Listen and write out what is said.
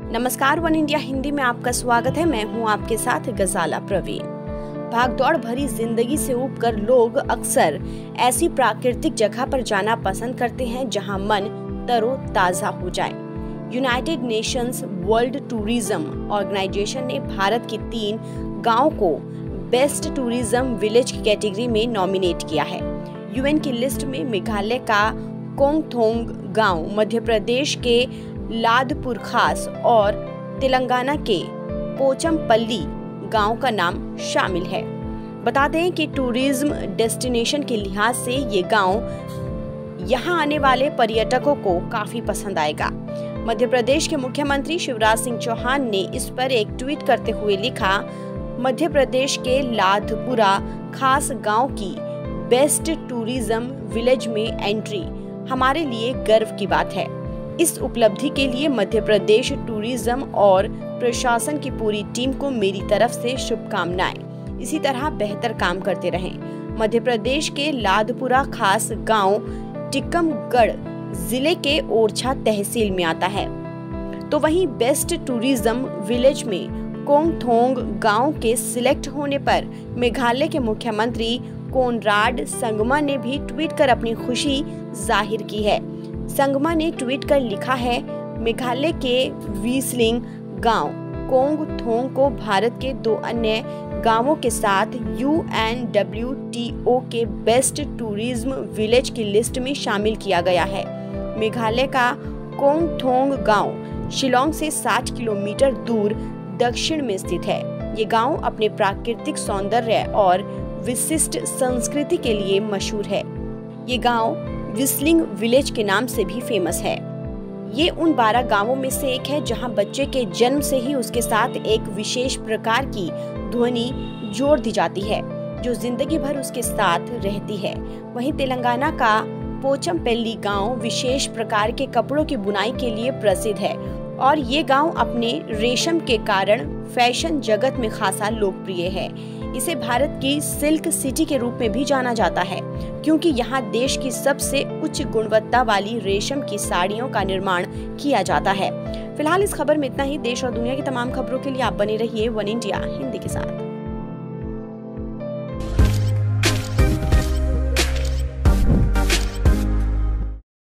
नमस्कार, one India Hindi में आपका स्वागत है। मैं हूं आपके साथ गजाला प्रवीण। भागदौड़ भरी जिंदगी से ऊबकर लोग अक्सर ऐसी प्राकृतिक जगह पर जाना पसंद करते हैं जहां मन तरोताजा हो जाए। United Nations World Tourism Organization ने भारत के 3 गांवों को बेस्ट टूरिज्म विलेज की कैटेगरी में नॉमिनेट किया है। यूएन की लिस्ट में मेघालय का कोंगथोंग गांव, मध्य प्रदेश के लादपुर खास और तेलंगाना के पोचमपल्ली गांव का नाम शामिल है। बता दें कि टूरिज्म डेस्टिनेशन के लिहाज से ये गांव यहां आने वाले पर्यटकों को काफी पसंद आएगा। मध्य प्रदेश के मुख्यमंत्री शिवराज सिंह चौहान ने इस पर एक ट्वीट करते हुए लिखा, मध्य प्रदेश के लाधपुरा खास गांव की बेस्ट टूरिज्म विलेज में एंट्री हमारे लिए गर्व की बात है। इस उपलब्धि के लिए मध्य प्रदेश टूरिज्म और प्रशासन की पूरी टीम को मेरी तरफ से शुभकामनाएं। इसी तरह बेहतर काम करते रहें। मध्य प्रदेश के लाधपुरा खास गांव टिकमगढ़ जिले के ओरछा तहसील में आता है। तो वहीं बेस्ट टूरिज्म विलेज में कोंगथोंग गांव के सिलेक्ट होने पर मेघालय के मुख्यमंत्री कोनराड संगमा ने भी ट्वीट कर अपनी खुशी जाहिर की है। संगमा ने ट्वीट कर लिखा है, मेघालय के विस्लिंग गांव कोंगथोंग को भारत के 2 अन्य गांवों के साथ UNWTO के बेस्ट टूरिज्म विलेज की लिस्ट में शामिल किया गया है। मेघालय का कोंगथोंग गांव शिलोंग से 60 किलोमीटर दूर दक्षिण में स्थित है। ये गांव अपने प्राकृतिक सौंदर्य और विशिष्ट संस्कृति के लिए मशहूर है। ये गांव विस्लिंग विलेज के नाम से भी फेमस है। ये उन 12 गांवों में से एक है जहां बच्चे के जन्म से ही उसके साथ एक विशेष प्रकार की ध्वनि जोड़ दी जाती है जो जिंदगी भर उसके साथ रहती है। वहीं तेलंगाना का पोचमपल्ली गांव विशेष प्रकार के कपड़ों की बुनाई के लिए प्रसिद्ध है और ये गांव अपने रेशम के कारण फैशन जगत में खासा लोकप्रिय है। इसे भारत की सिल्क सिटी के रूप में भी जाना जाता है क्योंकि यहाँ देश की सबसे उच्च गुणवत्ता वाली रेशम की साड़ियों का निर्माण किया जाता है। फिलहाल इस खबर में इतना ही। देश और दुनिया की तमाम खबरों के लिए आप बने रहिए वन इंडिया हिंदी के साथ।